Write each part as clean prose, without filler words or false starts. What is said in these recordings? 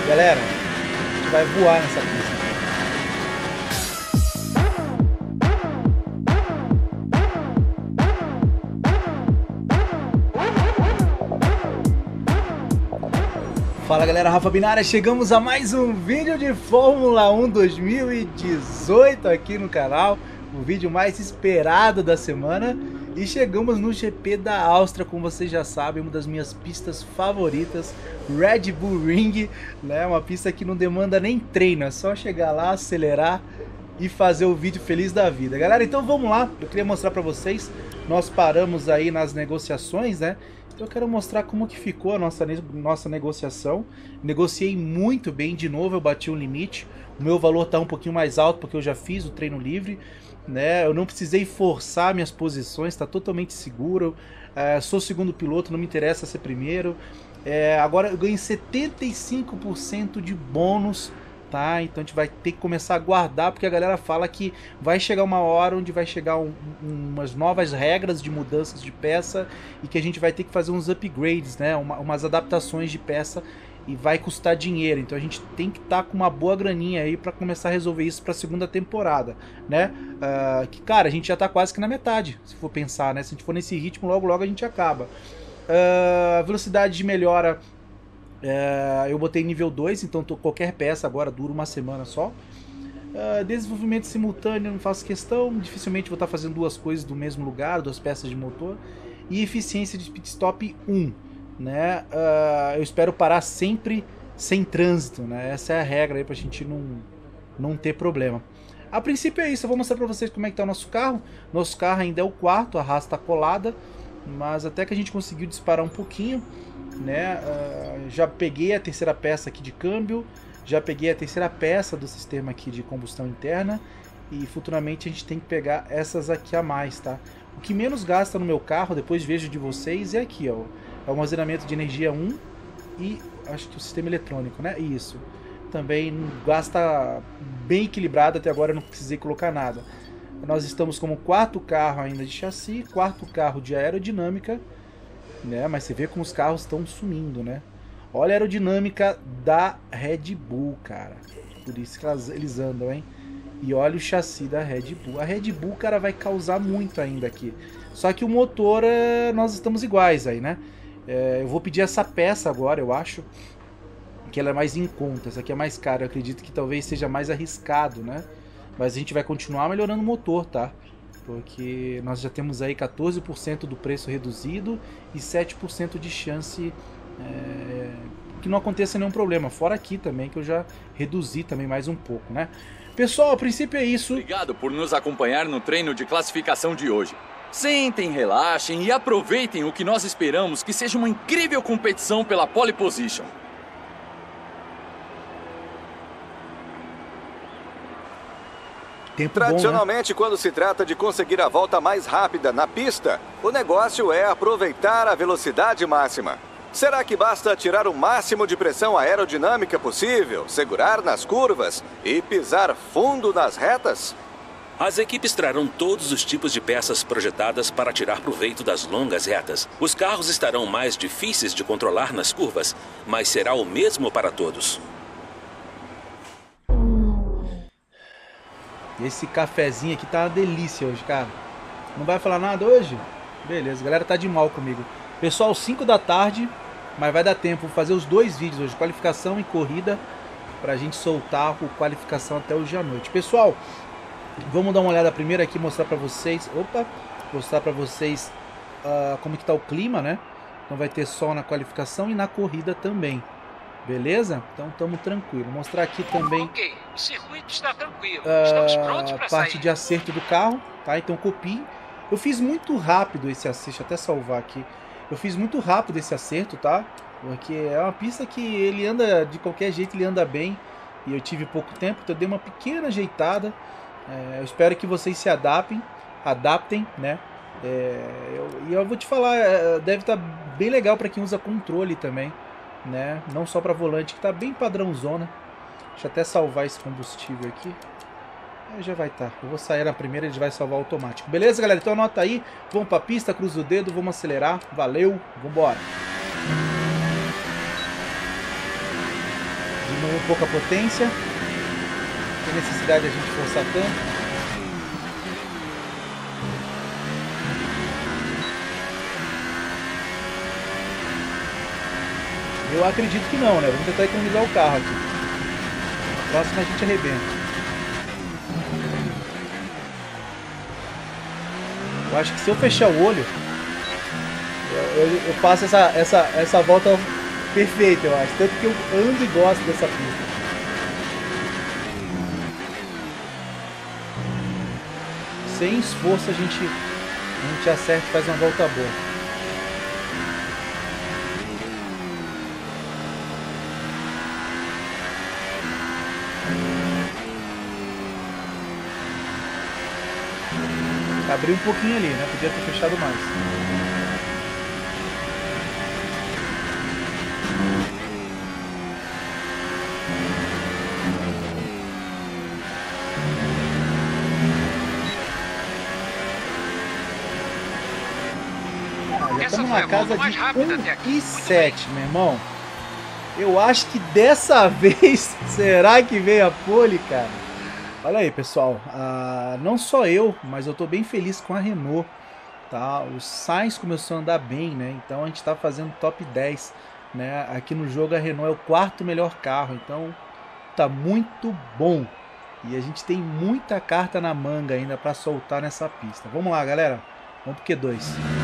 Galera, a gente vai voar nessa pista. Fala galera, Rafa Binária, chegamos a mais um vídeo de Fórmula 1 2018 aqui no canal, o vídeo mais esperado da semana, e chegamos no GP da Áustria, como vocês já sabem, uma das minhas pistas favoritas, Red Bull Ring, né? Uma pista que não demanda nem treino, é só chegar lá, acelerar e fazer o vídeo feliz da vida. Galera, então vamos lá, eu queria mostrar pra vocês, nós paramos aí nas negociações, né? Eu quero mostrar como que ficou a nossa negociação. Negociei muito bem, de novo eu bati um limite. O meu valor está um pouquinho mais alto porque eu já fiz o treino livre, né? Eu não precisei forçar minhas posições, está totalmente seguro. Sou segundo piloto, não me interessa ser primeiro. Agora eu ganhei 75% de bônus. Tá, então a gente vai ter que começar a guardar, porque a galera fala que vai chegar uma hora onde vai chegar umas novas regras de mudanças de peça e que a gente vai ter que fazer uns upgrades, né, umas adaptações de peça, e vai custar dinheiro. Então a gente tem que estar com uma boa graninha aí para começar a resolver isso para a segunda temporada, né? Que cara, a gente já tá quase que na metade, se for pensar, né? Se a gente for nesse ritmo, logo a gente acaba. Velocidade de melhora, eu botei nível 2, então qualquer peça agora dura uma semana só. Desenvolvimento simultâneo, não faço questão, dificilmente vou estar fazendo duas coisas do mesmo lugar, duas peças de motor. E eficiência de pit stop 1, né? Eu espero parar sempre sem trânsito, né? Essa é a regra aí pra gente não ter problema. A princípio é isso, eu vou mostrar pra vocês como é que tá o nosso carro. Nosso carro ainda é o quarto, a raça tá colada, mas até que a gente conseguiu disparar um pouquinho, né? Já peguei a terceira peça aqui de câmbio, já peguei a terceira peça do sistema aqui de combustão interna, e futuramente a gente tem que pegar essas aqui a mais, tá? O que menos gasta no meu carro, depois vejo de vocês, é aqui, ó, é o armazenamento de energia 1 e acho que o sistema eletrônico, né? Isso. Também gasta bem equilibrado, até agora eu não precisei colocar nada. Nós estamos como quarto carro ainda de chassi, quarto carro de aerodinâmica, né? Mas você vê como os carros estão sumindo, né? Olha a aerodinâmica da Red Bull, cara. Por isso que eles andam, hein? E olha o chassi da Red Bull. A Red Bull, cara, vai causar muito ainda aqui. Só que o motor, nós estamos iguais aí, né? Eu vou pedir essa peça agora, eu acho que ela é mais em conta. Essa aqui é mais cara, eu acredito que talvez seja mais arriscado, né? Mas a gente vai continuar melhorando o motor, tá? Porque nós já temos aí 14% do preço reduzido e 7% de chance que não aconteça nenhum problema. Fora aqui também, que eu já reduzi também mais um pouco, né? Pessoal, a princípio é isso. Obrigado por nos acompanhar no treino de classificação de hoje. Sentem, relaxem e aproveitem o que nós esperamos que seja uma incrível competição pela pole position. Tradicionalmente, quando se trata de conseguir a volta mais rápida na pista, o negócio é aproveitar a velocidade máxima. Será que basta tirar o máximo de pressão aerodinâmica possível, segurar nas curvas e pisar fundo nas retas? As equipes trarão todos os tipos de peças projetadas para tirar proveito das longas retas. Os carros estarão mais difíceis de controlar nas curvas, mas será o mesmo para todos. Esse cafezinho aqui tá uma delícia hoje, cara. Não vai falar nada hoje? Beleza, a galera tá de mal comigo. Pessoal, 5 da tarde, mas vai dar tempo. Vou fazer os dois vídeos hoje, qualificação e corrida, pra gente soltar a qualificação até hoje à noite. Pessoal, vamos dar uma olhada primeiro aqui, mostrar pra vocês. Mostrar pra vocês como que tá o clima, né? Então vai ter sol na qualificação e na corrida também. Beleza? Então estamos tranquilos. Vou mostrar aqui também. Ok, o circuito está tranquilo. Estamos prontos para sair. Parte de acerto do carro, tá? Então copie. Eu fiz muito rápido esse acerto, deixa eu até salvar aqui. Eu fiz muito rápido esse acerto, tá? Porque é uma pista que ele anda de qualquer jeito, ele anda bem. E eu tive pouco tempo, então eu dei uma pequena ajeitada. Eu espero que vocês se adaptem, né? E eu vou te falar, deve estar bem legal para quem usa controle também, né? Não só para volante, que tá bem padrãozona. Deixa eu até salvar esse combustível aqui. Já vai estar. Eu vou sair na primeira, ele vai salvar automático. Beleza, galera? Então anota aí. Vamos pra pista, cruza o dedo, vamos acelerar. Valeu, vambora. Diminui um pouco a potência. Não tem necessidade de a gente forçar tanto. Eu acredito que não, né? Vamos tentar economizar o carro aqui. Na próxima a gente arrebenta. Eu acho que se eu fechar o olho, eu faço essa volta perfeita, eu acho. Tanto que eu ando e gosto dessa pista. Sem esforço a gente acerta e faz uma volta boa. Abri um pouquinho ali, né? Podia ter fechado mais. Já estamos na casa de 1,7, meu irmão. Eu acho que dessa vez, será que veio a pole, cara? Olha aí, pessoal, não só eu, mas eu tô bem feliz com a Renault, tá? O Sainz começou a andar bem, né? Então a gente tá fazendo top 10, né? Aqui no jogo a Renault é o quarto melhor carro, então tá muito bom. E a gente tem muita carta na manga ainda para soltar nessa pista. Vamos lá, galera, vamos pro Q2.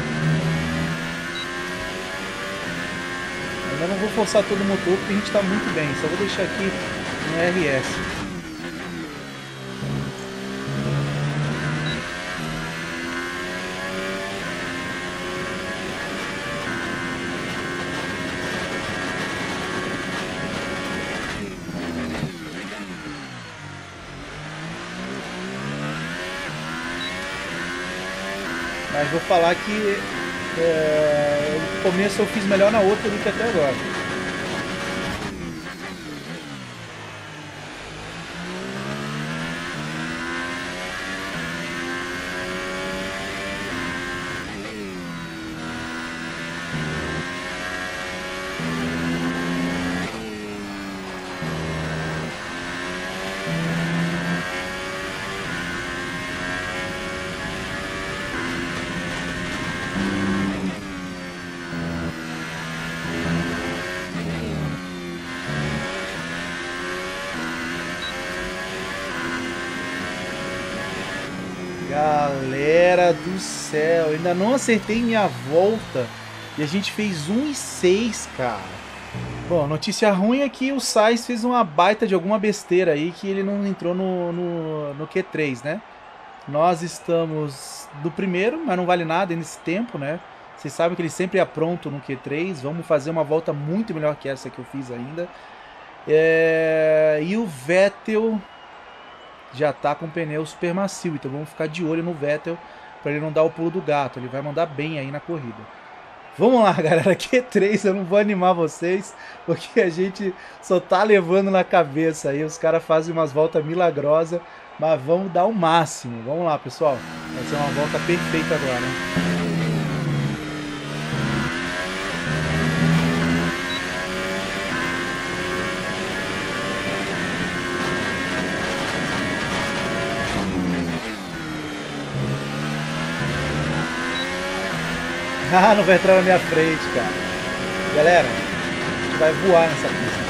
Ainda não vou forçar todo o motor porque a gente tá muito bem, só vou deixar aqui no RS. Mas vou falar que no começo eu fiz melhor na outra do que até agora. Galera do céu, ainda não acertei minha volta e a gente fez 1,6, cara. Bom, notícia ruim é que o Sainz fez uma baita de alguma besteira aí que ele não entrou no Q3, né? Nós estamos do primeiro, mas não vale nada nesse tempo, né? Vocês sabem que ele sempre é pronto no Q3. Vamos fazer uma volta muito melhor que essa que eu fiz ainda. E o Vettel já tá com pneu super macio, então vamos ficar de olho no Vettel para ele não dar o pulo do gato. Ele vai mandar bem aí na corrida. Vamos lá, galera, Q3, eu não vou animar vocês, porque a gente só tá levando na cabeça aí, os caras fazem umas voltas milagrosas, mas vamos dar o máximo. Vamos lá, pessoal, vai ser uma volta perfeita agora, né? Ah, não vai entrar na minha frente, cara. Galera, a gente vai voar nessa pista.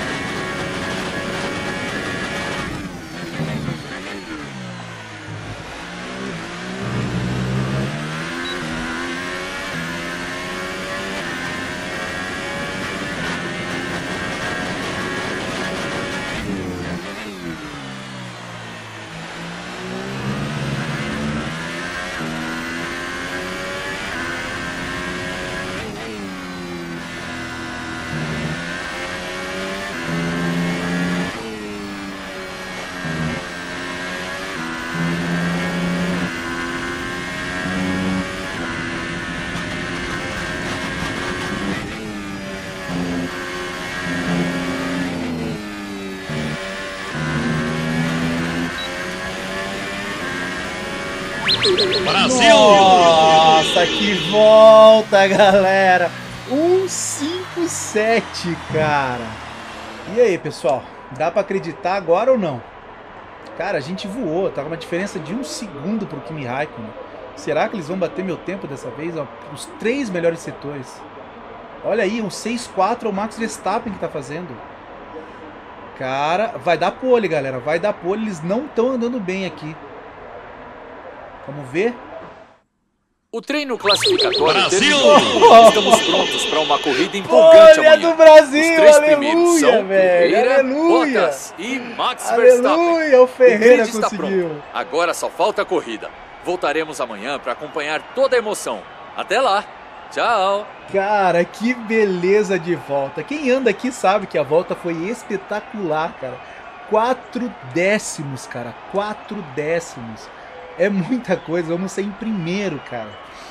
Brasil! Nossa, que volta, galera! 1,57, cara! E aí, pessoal? Dá pra acreditar agora ou não? Cara, a gente voou, tá com uma diferença de 1 segundo pro Kimi Raikkonen. Será que eles vão bater meu tempo dessa vez? Ó, os 3 melhores setores. Olha aí, um 6-4 é o Max Verstappen que tá fazendo. Cara, vai dar pole, galera. Vai dar pole, eles não estão andando bem aqui. Vamos ver. O treino classificatório terminou. Estamos prontos para uma corrida empolgante amanhã. Do Brasil, os 3 primeiros são velho, Ferreira, aleluia. Bottas e Max Verstappen. Aleluia, o Ferreira grid está conseguiu. pronto. Agora só falta a corrida. Voltaremos amanhã para acompanhar toda a emoção. Até lá. Tchau. Cara, que beleza de volta. Quem anda aqui sabe que a volta foi espetacular, cara. 4 décimos, cara. 4 décimos. É muita coisa, vamos ser em primeiro, cara.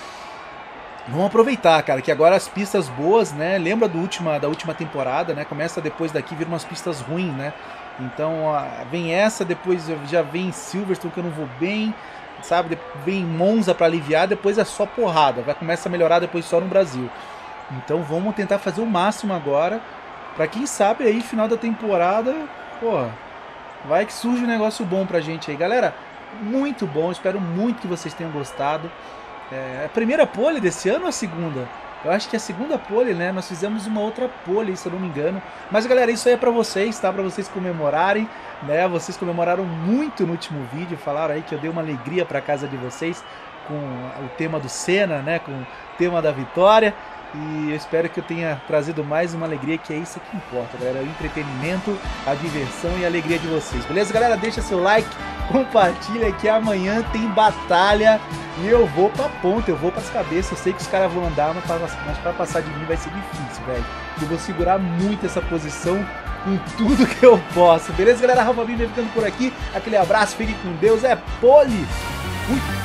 Vamos aproveitar, cara, que agora as pistas boas, né? Lembra da última temporada, né? Começa depois daqui, vir umas pistas ruins, né? Então, vem essa, depois já vem Silverstone, que eu não vou bem, sabe? Vem Monza pra aliviar, depois é só porrada. Vai começar a melhorar depois só no Brasil. Então, vamos tentar fazer o máximo agora, pra quem sabe aí, final da temporada, pô, vai que surge um negócio bom pra gente aí. Galera, muito bom, espero muito que vocês tenham gostado. A primeira pole desse ano ou a segunda? Eu acho que a segunda pole, né? Nós fizemos uma outra pole, se eu não me engano. Mas galera, isso aí é pra vocês, tá? Pra vocês comemorarem, né? Vocês comemoraram muito no último vídeo, falaram aí que eu dei uma alegria pra casa de vocês com o tema do Senna, né? Com o tema da vitória. E eu espero que eu tenha trazido mais uma alegria, que é isso que importa, galera. O entretenimento, a diversão e a alegria de vocês. Beleza, galera? Deixa seu like, compartilha que amanhã tem batalha e eu vou pra ponta, eu vou pras cabeças. Eu sei que os caras vão andar, mas pra passar de mim vai ser difícil, velho. Eu vou segurar muito essa posição com tudo que eu posso. Beleza, galera? Rafa Bim ficando por aqui. Aquele abraço, fique com Deus. É pole! Fui!